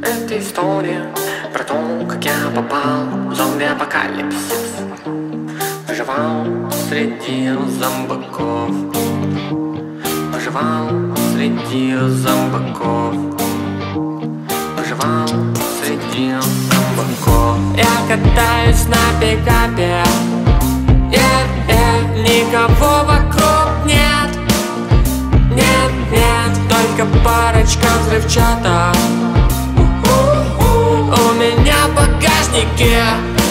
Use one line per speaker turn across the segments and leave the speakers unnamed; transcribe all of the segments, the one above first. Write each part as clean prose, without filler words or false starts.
Это история про то, как я попал в зомби-апокалипсис. Выживал среди зомбаков. Выживал среди зомбаков. Выживал среди зомбаков. Я катаюсь на пикапе. Никого вокруг нет. Нет, нет, только парочка взрывчаток. У меня в багажнике.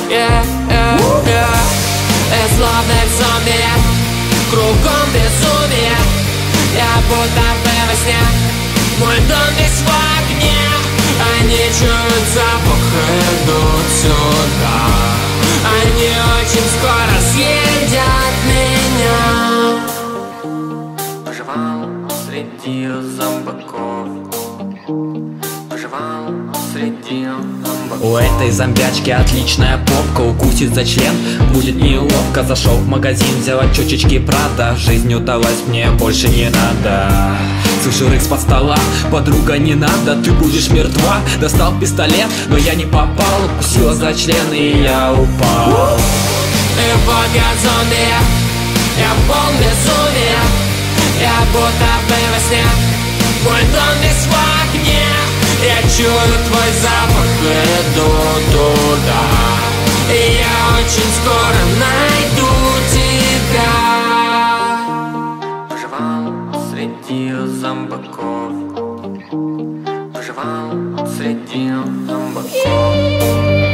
Словно в зомби, кругом безумие. Я будто бы во сне. Мой дом весь в огне. Они чуют запах, идут сюда. Они очень скоро съедят меня. Выживал среди зомбаков. Выживал среди зомбаков.
У этой зомбячки отличная попка. Укусит за член, будет неловко. Зашел в магазин, взял чечечки Прада. Жизнь удалась, мне больше не надо. Слышу рык с-под стола: подруга, не надо, ты будешь мертва. Достал пистолет, но я не попал. Укусила за член, и я упал.
И вот я зомби, я полн безумия. Я будто бы во сне. Мой дом весь в огне. Я чую твой запах, иду туда. И я очень скоро найду тебя. Выживал среди зомбаков. Выживал среди зомбаков.